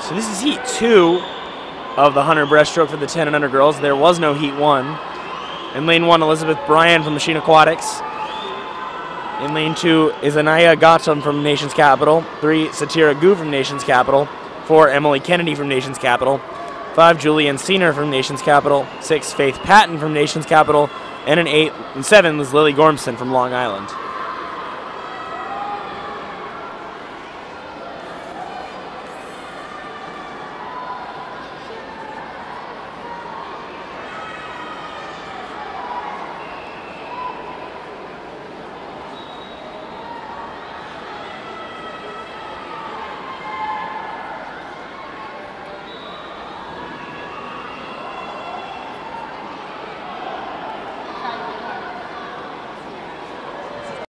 So this is heat 2 of the 100 breaststroke for the 10 and under girls. There was no heat 1. In lane 1, Elizabeth Bryan from Machine Aquatics. In lane 2 is Anaya Gautam from Nation's Capital. 3, Satira Gu from Nation's Capital. 4, Emily Kennedy from Nation's Capital. 5, Julianne Senior from Nation's Capital. 6, Faith Patton from Nation's Capital. And an 8 and 7 was Lily Gormson from Long Island.